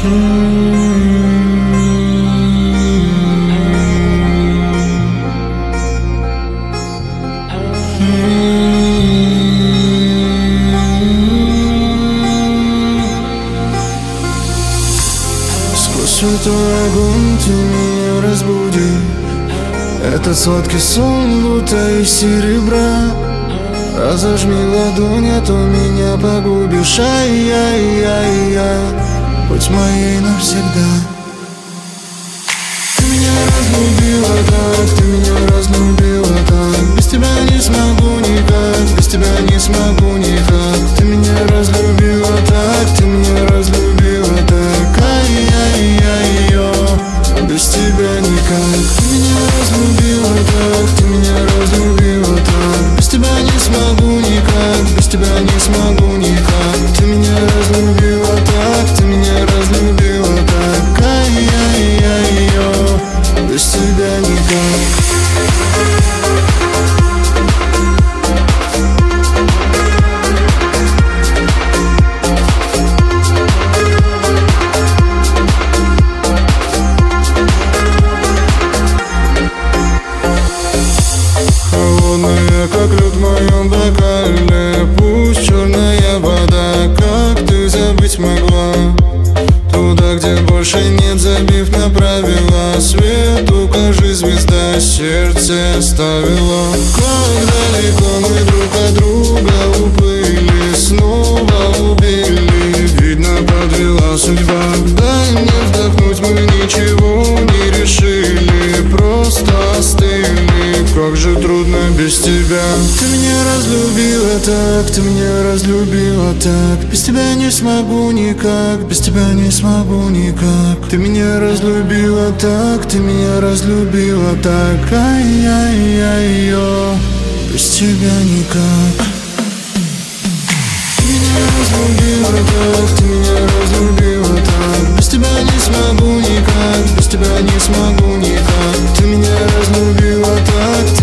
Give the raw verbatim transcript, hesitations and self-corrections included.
Сквозь святой огонь ты меня разбуди. Этот сладкий сон будто из серебра. Разожми ладонь, а то меня погубишь. Ай-яй-яй-яй, будь моей навсегда. Ты меня разлюбила так, ты меня разлюбила так. Без тебя не смогу никак, без тебя не смогу никак. Ты меня разлюбила так, ты меня разлюбила так. Ай-яй-яй-йо, без тебя никак. Ты меня разлюбила так, ты меня разлюбила так. Без тебя не смогу никак, без тебя не смогу никак. Ты меня разлюбила так, ты меня разлюбила так. Ай-яй-яй-йо, без тебя никак. Холодная, как лед в моем бокале. Пусть черная вода, как ты забыть могла? Туда, где больше нет, забив на правила. Свет, укажи, звезда, сердце оставила. Как далеко мы друг от друга уплыли, снова убили. Видно, подвела судьба. Дай мне вдохнуть, мы ничего не решили, просто остыли. Как же трудно без тебя. Ты меня разлюбила так, ты меня разлюбила так. Без тебя не смогу никак, без тебя не смогу никак. Ты меня разлюбила так, ты меня разлюбила так. Ай-яй-яй-йо, без тебя никак. Ты меня разлюбила так, ты меня разлюбила так. Без тебя не смогу никак, без тебя не смогу никак. Ты меня разлюбила так,